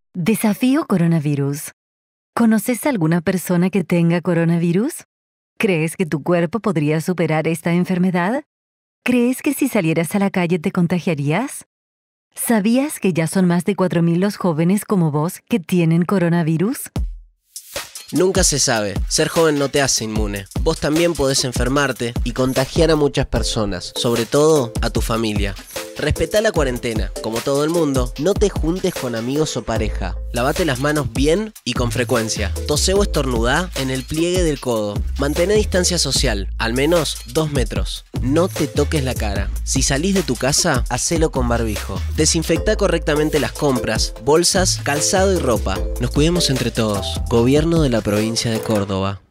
Desafío coronavirus. ¿Conoces a alguna persona que tenga coronavirus? ¿Crees que tu cuerpo podría superar esta enfermedad? ¿Crees que si salieras a la calle te contagiarías? ¿Sabías que ya son más de 4.000 los jóvenes como vos que tienen coronavirus? Nunca se sabe, ser joven no te hace inmune. Vos también podés enfermarte y contagiar a muchas personas, sobre todo a tu familia. Respetá la cuarentena, como todo el mundo, no te juntes con amigos o pareja. Lavate las manos bien y con frecuencia. Tosé o estornudá en el pliegue del codo. Mantén distancia social, al menos 2 metros. No te toques la cara. Si salís de tu casa, hacelo con barbijo. Desinfectá correctamente las compras, bolsas, calzado y ropa. Nos cuidemos entre todos. Gobierno de la provincia de Córdoba.